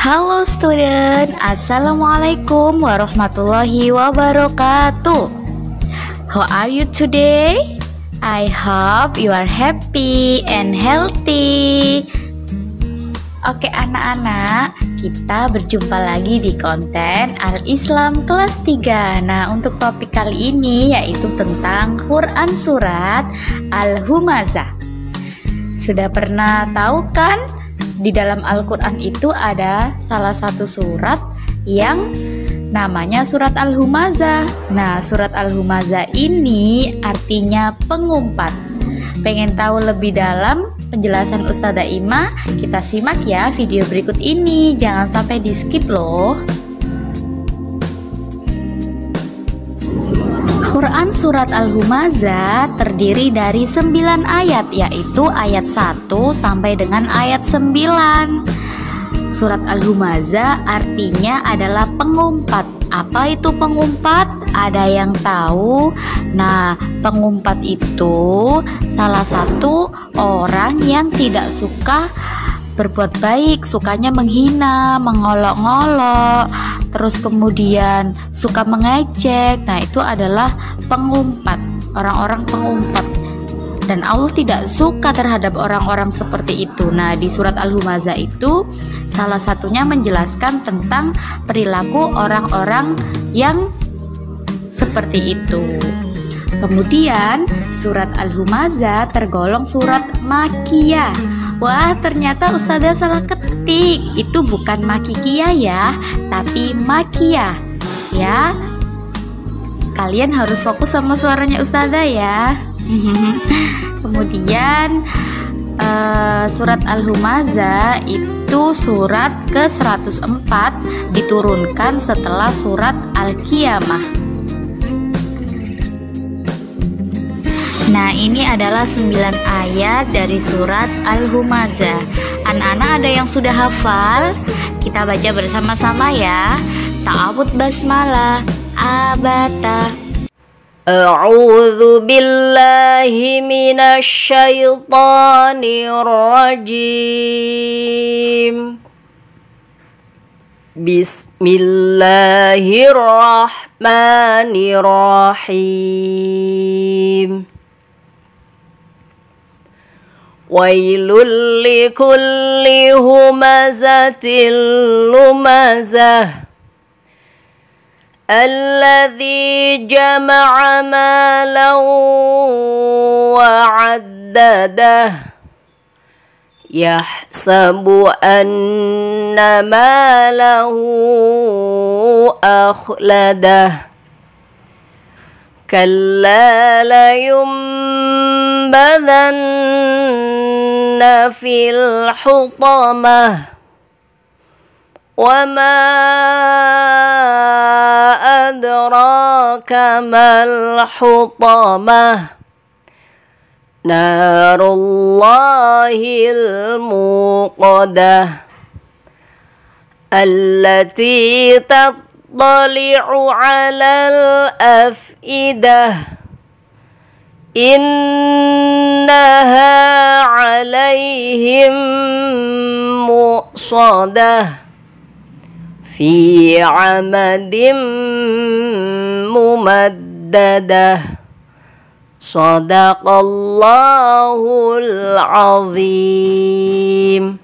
Halo student, Assalamualaikum warahmatullahi wabarakatuh. How are you today? I hope you are happy and healthy. Oke anak-anak, kita berjumpa lagi di konten Al-Islam kelas 3. Nah, untuk topik kali ini yaitu tentang Quran surat Al-Humazah. Sudah pernah tahu kan? Di dalam Al-Quran itu ada salah satu surat yang namanya surat Al-Humazah. Nah, surat Al-Humazah ini artinya pengumpat. Pengen tahu lebih dalam penjelasan Ustazah Ima? Kita simak ya video berikut ini. Jangan sampai di skip loh. Quran surat Al-Humazah terdiri dari 9 ayat, yaitu ayat 1 sampai dengan ayat 9. Surat Al-Humazah artinya adalah pengumpat. Apa itu pengumpat? Ada yang tahu? Nah, pengumpat itu salah satu orang yang tidak suka berbuat baik, sukanya menghina, mengolok-ngolok, terus kemudian suka mengejek. Nah, itu adalah pengumpat, orang-orang pengumpat. Dan Allah tidak suka terhadap orang-orang seperti itu. Nah, di surat Al-Humazah itu salah satunya menjelaskan tentang perilaku orang-orang yang seperti itu. Kemudian surat Al-Humazah tergolong surat Makkiyah. Wah, ternyata Ustazah salah ketik. Itu bukan Makikiyah ya, tapi Makkiyah ya. Kalian harus fokus sama suaranya Ustazah ya. Kemudian surat Al-Humazah itu surat ke-104, diturunkan setelah surat Al-Qiyamah. Nah, ini adalah 9 ayat dari surat Al-Humazah. Anak-anak ada yang sudah hafal? Kita baca bersama-sama ya. Ta'awudz basmalah. Abata. A'udzu billahi minasy syaithanir rajim. Bismillahirrahmanirrahim. Wailul likulli humazatil lumazah alladzi jama'a malan wa 'addadah yahsabu anna malahu akhladah kalla la yunbadanna fil hutamah wa ma adraka mal hutamah narullahil muqadah allati tattali'u 'alal afidah innaha 'alaihim muqsadah fi 'amadim mumaddadah. Shadaqallahul azim.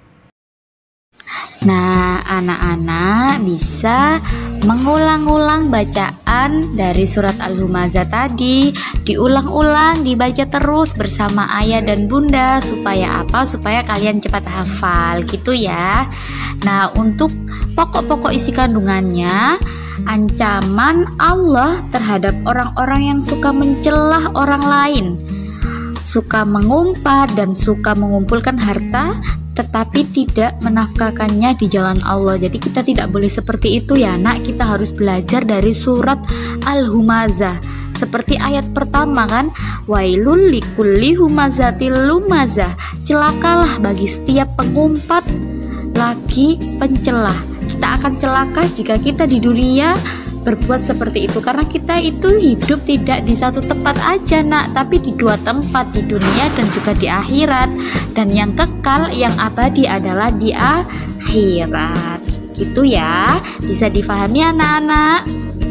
Nah, anak-anak bisa mengulang-ulang bacaan dari surat Al-Humazah tadi, diulang-ulang, dibaca terus bersama ayah dan bunda. Supaya apa? Supaya kalian cepat hafal gitu ya. Nah, untuk pokok-pokok isi kandungannya, ancaman Allah terhadap orang-orang yang suka mencelah orang lain, suka mengumpat dan suka mengumpulkan harta tetapi tidak menafkahkannya di jalan Allah. Jadi kita tidak boleh seperti itu ya nak. Kita harus belajar dari surat Al-Humazah. Seperti ayat pertama kan, wailul likulli humazatil lumazah, celakalah bagi setiap pengumpat lagi pencelah. Kita akan celaka jika kita di dunia berbuat seperti itu, karena kita itu hidup tidak di satu tempat aja nak, tapi di dua tempat, di dunia dan juga di akhirat. Dan yang kekal, yang abadi adalah di akhirat. Gitu ya, bisa difahami anak-anak?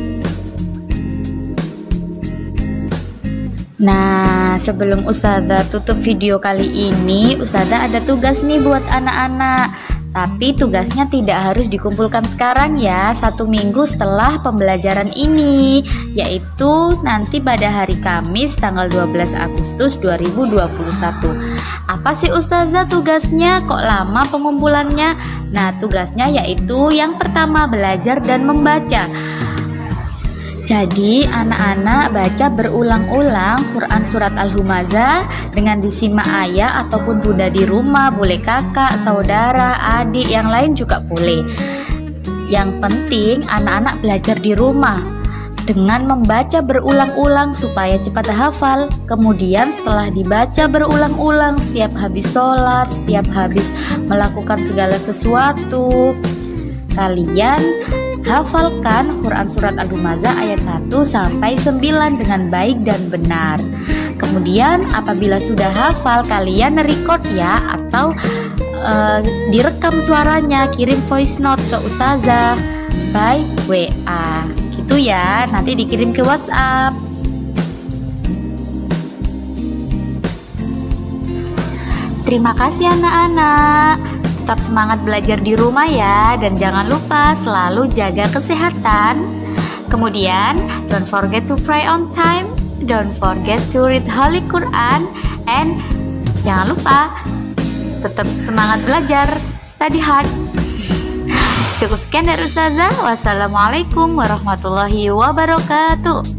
Nah, sebelum Ustazah tutup video kali ini, Ustazah ada tugas nih buat anak-anak. Tapi tugasnya tidak harus dikumpulkan sekarang ya, 1 minggu setelah pembelajaran ini, yaitu nanti pada hari Kamis tanggal 12 Agustus 2021. Apa sih Ustazah tugasnya? Kok lama pengumpulannya? Nah, tugasnya yaitu yang pertama, belajar dan membaca. Jadi anak-anak baca berulang-ulang Quran surat Al-Humazah dengan disimak ayah ataupun bunda di rumah, boleh kakak, saudara, adik, yang lain juga boleh. Yang penting anak-anak belajar di rumah dengan membaca berulang-ulang supaya cepat hafal. Kemudian setelah dibaca berulang-ulang setiap habis sholat, setiap habis melakukan segala sesuatu, kalian hafalkan Quran surat Al-Humazah ayat 1 sampai 9 dengan baik dan benar. Kemudian apabila sudah hafal, kalian record ya, atau direkam suaranya, kirim voice note ke Ustazah by WA. Gitu ya, nanti dikirim ke WhatsApp. Terima kasih anak-anak. Tetap semangat belajar di rumah ya, dan jangan lupa selalu jaga kesehatan. Kemudian, don't forget to pray on time, don't forget to read Holy Quran, and jangan lupa tetap semangat belajar, study hard. Cukup sekian dari Ustazah. Wassalamualaikum warahmatullahi wabarakatuh.